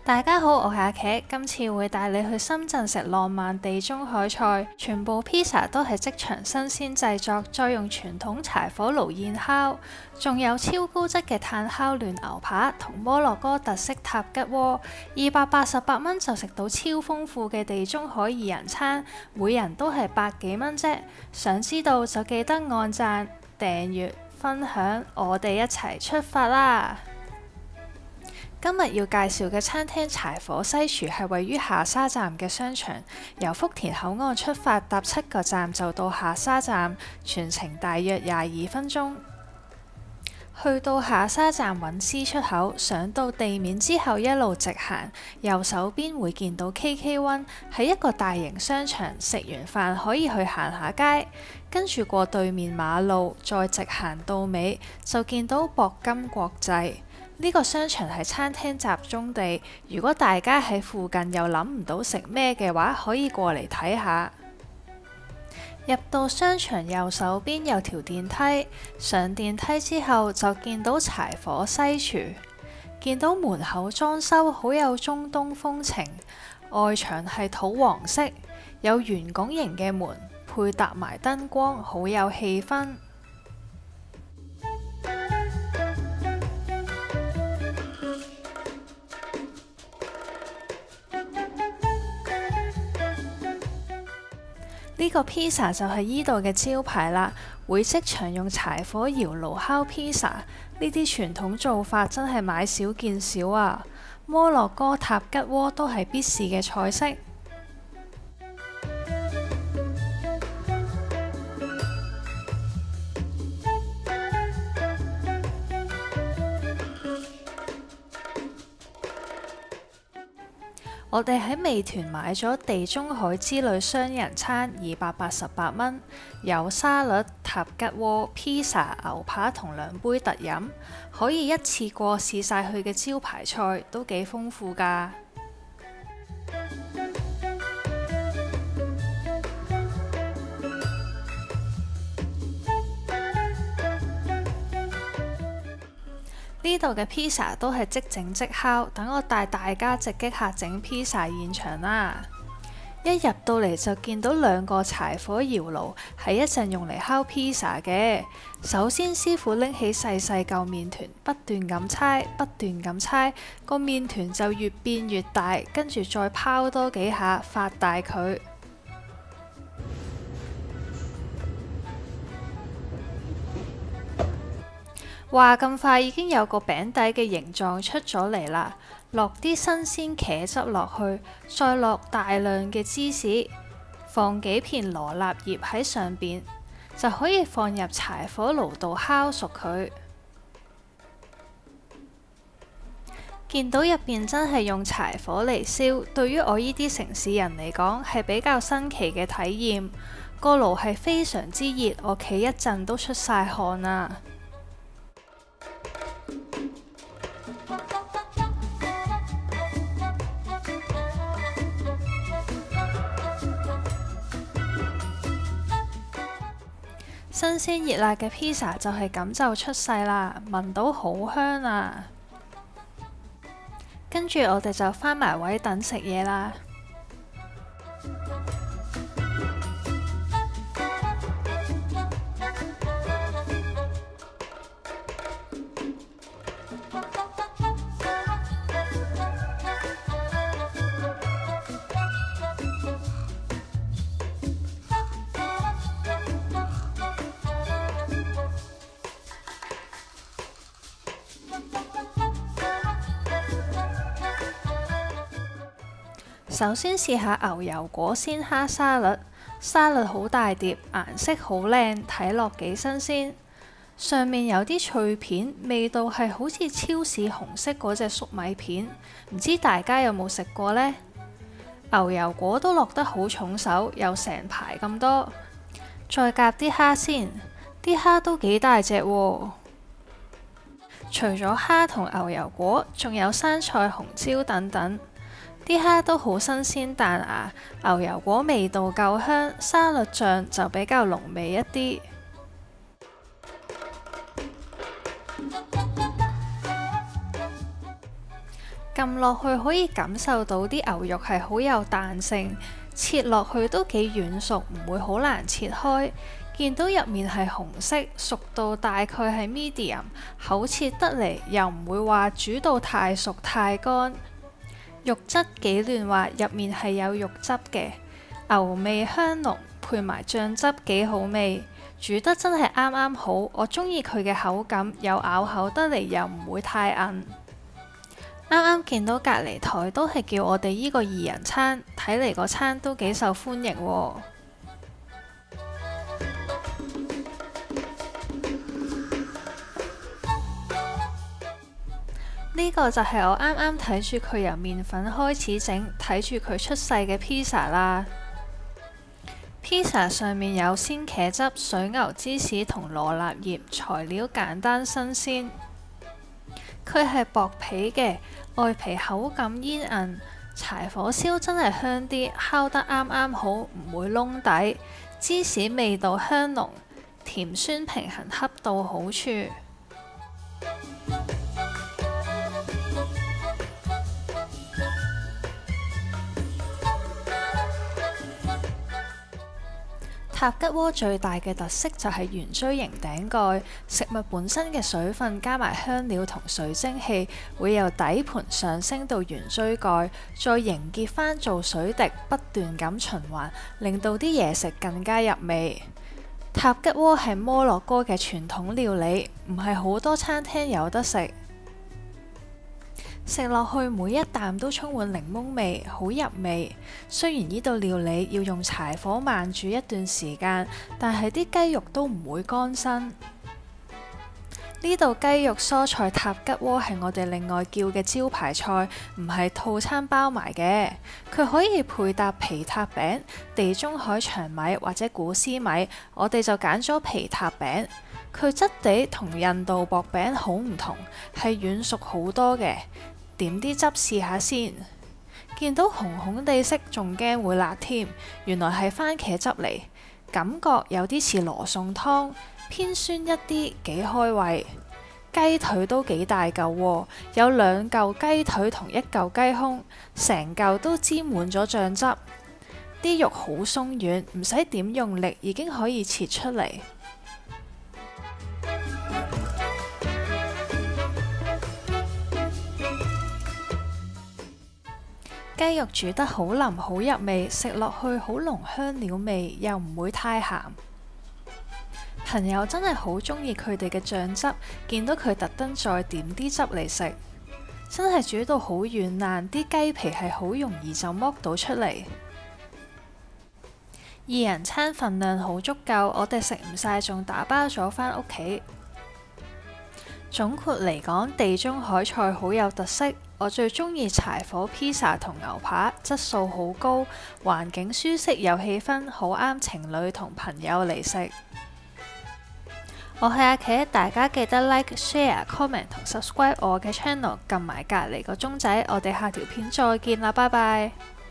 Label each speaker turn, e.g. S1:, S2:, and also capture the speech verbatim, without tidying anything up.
S1: 大家好，我係阿茄，今次會帶你去深圳食浪漫地中海菜，全部披薩都係即場新鮮製作，再用傳統柴火爐現烤，仲有超高質嘅炭烤嫩牛扒同摩洛哥特色塔吉鍋，二百八十八蚊就食到超豐富嘅地中海二人餐，每人都係百幾蚊啫。想知道就記得按讚、訂閱、分享，我哋一齊出發啦！今日要介紹嘅餐廳柴火西廚係位於下沙站嘅商場，由福田口岸出發，搭七個站就到下沙站，全程大約廿二分鐘。去到下沙站揾 C 出口，上到地面之後一路直行，右手邊會見到 K K One， 係一個大型商場，食完飯可以去行下街，跟住過對面馬路，再直行到尾就見到博金國際。呢個商場係餐廳集中地，如果大家喺附近又諗唔到食咩嘅話，可以過嚟睇下。入到商場右手邊有條電梯，上電梯之後就見到柴火西廚，見到門口裝修好有中東風情，外牆係土黃色，有圓拱形嘅門，配搭埋燈光，好有氣氛。呢個披薩就係依度嘅招牌啦，會即場用柴火窯爐烤披薩，呢啲傳統做法真係買少見少啊！摩洛哥塔吉鍋都係必試嘅菜式。我哋喺美團買咗地中海之旅雙人餐，二百八十八蚊，有沙律、塔吉鍋、披薩、牛扒同兩杯特飲，可以一次過試晒佢嘅招牌菜，都幾豐富㗎。呢度嘅披薩都係即整即烤，等我帶大家直擊下整披薩現場啦！一入到嚟就見到兩個柴火窯爐，係一陣用嚟烤披薩嘅。首先師傅拎起細細嚿麵團，不斷咁搓，不斷咁搓，個麵團就越變越大，跟住再拋多幾下，發大佢。話咁快已經有個餅底嘅形狀出咗嚟啦，落啲新鮮茄汁落去，再落大量嘅芝士，放幾片羅勒葉喺上邊，就可以放入柴火爐度烤熟佢。見到入邊真係用柴火嚟燒，對於我呢啲城市人嚟講係比較新奇嘅體驗。個爐係非常之熱，我企一陣都出晒汗啊！新鮮熱辣嘅披薩就係咁就出世啦，聞到好香啊！跟住我哋就返埋位等食嘢啦。首先試下牛油果鮮蝦沙律，沙律好大碟，顏色好靚，睇落幾新鮮。上面有啲脆片，味道係好似超市紅色嗰隻粟米片，唔知大家有冇食過呢？牛油果都落得好重手，有成排咁多。再夾啲蝦先，啲蝦都幾大隻喎。除咗蝦同牛油果，仲有生菜、紅椒等等。啲蝦都好新鮮彈牙，牛油果味道夠香，沙律醬就比較濃味一啲。咁撳落去可以感受到啲牛肉係好有彈性，切落去都幾軟熟，唔會好難切開。見到入面係紅色，熟到大概係 medium， 厚切得嚟又唔會話煮到太熟太乾。肉質幾嫩滑，入面係有肉汁嘅，牛味香濃，配埋醬汁幾好味。煮得真係啱啱好，我中意佢嘅口感，有咬口得嚟又唔會太韌。啱啱見到隔離台都係叫我哋依個二人餐，睇嚟個餐都幾受歡迎喎。呢個就係我啱啱睇住佢由麵粉開始整，睇住佢出世嘅披薩啦。披薩上面有鮮茄汁、水牛芝士同羅勒葉，材料簡單新鮮。佢係薄皮嘅，外皮口感煙韌，柴火燒真係香啲，烤得啱啱好，唔會燶底。芝士味道香濃，甜酸平衡，恰到好處。塔吉鍋最大嘅特色就係圓錐形頂蓋，食物本身嘅水分加埋香料同水蒸氣，會由底盤上升到圓錐蓋，再凝結返做水滴，不斷咁循環，令到啲嘢食更加入味。塔吉鍋係摩洛哥嘅傳統料理，唔係好多餐廳有得食。食落去每一啖都充滿檸檬味，好入味。雖然呢道料理要用柴火慢煮一段時間，但係啲雞肉都唔會乾身。呢道雞肉蔬菜塔吉鍋係我哋另外叫嘅招牌菜，唔係套餐包埋嘅。佢可以配搭皮塔餅、地中海長米或者古絲米，我哋就揀咗皮塔餅。佢質地同印度薄餅好唔同，係軟熟好多嘅。點啲汁試下先，見到紅紅地色，仲驚會辣添。原來係番茄汁嚟，感覺有啲似羅宋湯，偏酸一啲，幾開胃。雞腿都幾大嚿喎，有兩嚿雞腿同一嚿雞胸，成嚿都沾滿咗醬汁。啲肉好鬆軟，唔使點用力已經可以切出嚟。雞肉煮得好腍好入味，食落去好濃香料味，又唔會太鹹。朋友真係好中意佢哋嘅醬汁，見到佢特登再點啲汁嚟食，真係煮到好軟爛，啲雞皮係好容易就剝到出嚟。二人餐份量好足夠，我哋食唔晒，仲打包咗返屋企。總括嚟講，地中海菜好有特色。我最中意柴火披薩同牛扒，質素好高，環境舒適有氣氛，好啱情侶同朋友嚟食。我係阿茄，大家記得 like、share、comment 同 subscribe 我嘅 channel， 撳埋隔離個鐘仔，我哋下條片再見啦，拜拜。